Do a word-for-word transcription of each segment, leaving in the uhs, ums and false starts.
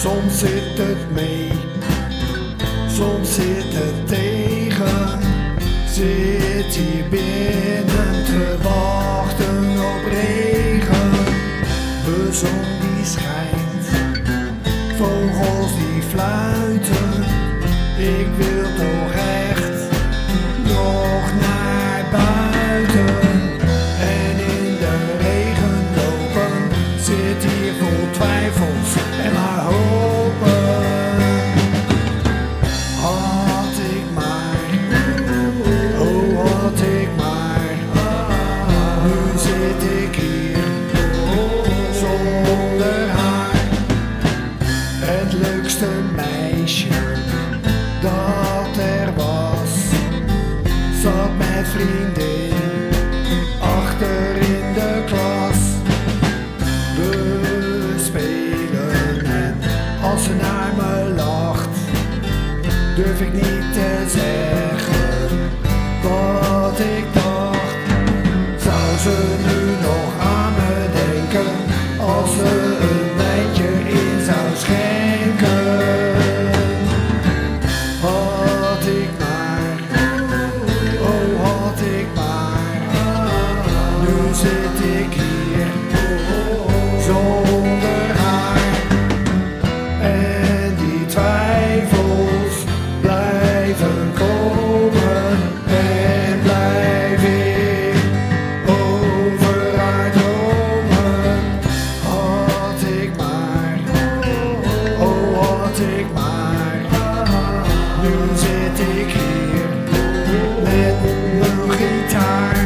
Soms zit het mee, soms zit het tegen. Zit hier binnen te wachten op regen. De zon die schijnt, vogels die fluiten. Ik wil toch echt nog naar buiten. En in de regen lopen, zit hier vol twijfels en maar hopen. Had ik maar, oh had ik maar. Nu zit ik hier zonder haar. Het leukste meisje dat er was, zat met vriendin achter in de klas. We spelen en als ze naar me lacht, durf ik niet te zeggen wat ik dacht. Zou ze nu nog aan me denken als ze een wijntje in zou schenken? Had ik maar, oh had ik maar. Nu zit ik hier zonder haar. En die twijfels blijven komen. En blijf ik over haar dromen. Had ik maar, oh had ik maar. Nu zit ik hier met mijn gitaar.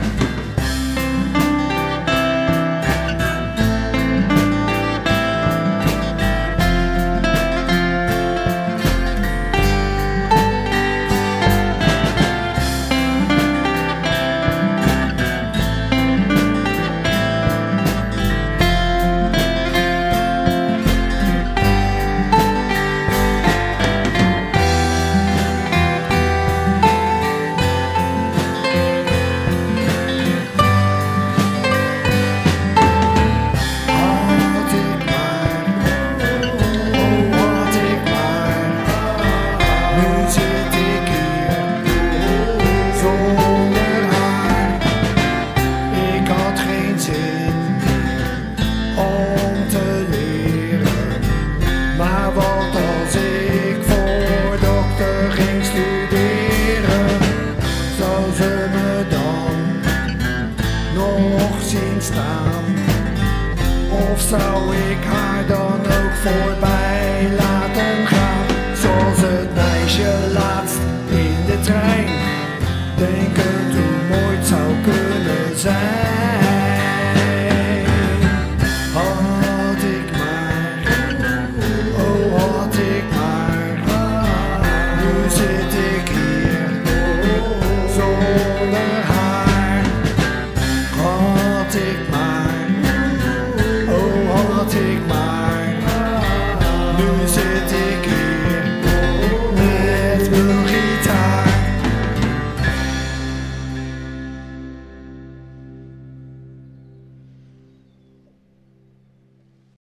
Om te leren, maar wat als ik voor dokter ging studeren? Zou ze me dan nog zien staan? Of zou ik haar dan ook voorbij